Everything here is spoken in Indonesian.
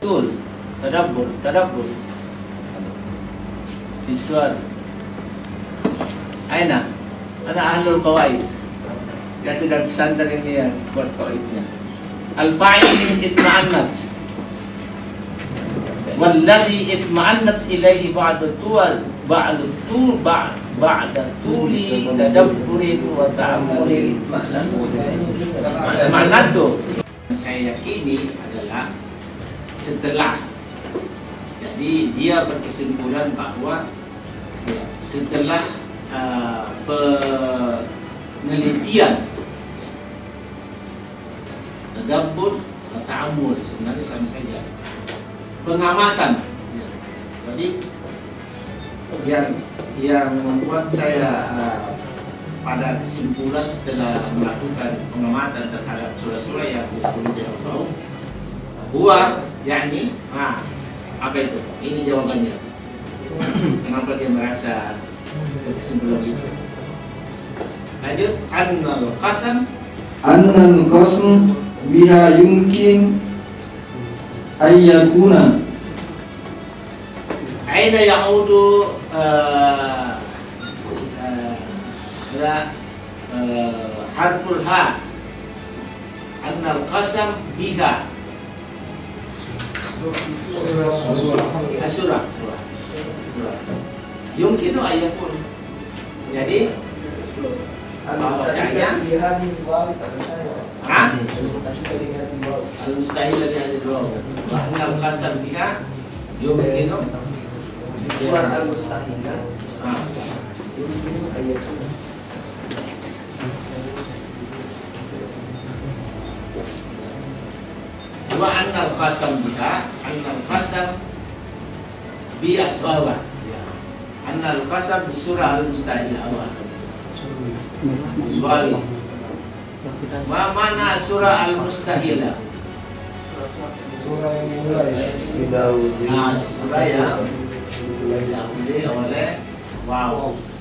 tul, tadabbur. Visual. Aina, ana ahlul qawaid. Kasi dalam pesantren ini yang buat qawaidnya. Al-fa'il min itma'annat. Walladhi itma'annat ilaihi ba'da tuli tadabburin wa ta'ammulin. Makna itu saya yakini adalah setelah, jadi dia berkesimpulan bahwa setelah penelitian, tadabbur, ta'ammul sebenarnya sama saja, pengamatan. Jadi yang membuat saya pada kesimpulan setelah melakukan pengamatan terhadap surah-surah yang diuji Allah, huwa yakni apa itu? Ini jawabannya. Kenapa dia merasa kesimpulan itu? Lanjut, annal qasam biha yumkin ayyakuna aina ya'udu harful ha, annal qasam biha asurah yumkinu ayyakun. Jadi bahwasanya al-mustahil dari hadis rawi bahwa al-qasam biha yumkinu suara al-mustahil yumkinu ayyakun. Wa annal qasam biha, annal qasam bi aswaba, annal qasam bi surah al-mustahil awal. Soal ma mana surah al-mustahilah? Surah yang mulai surah yang diawali oleh waw.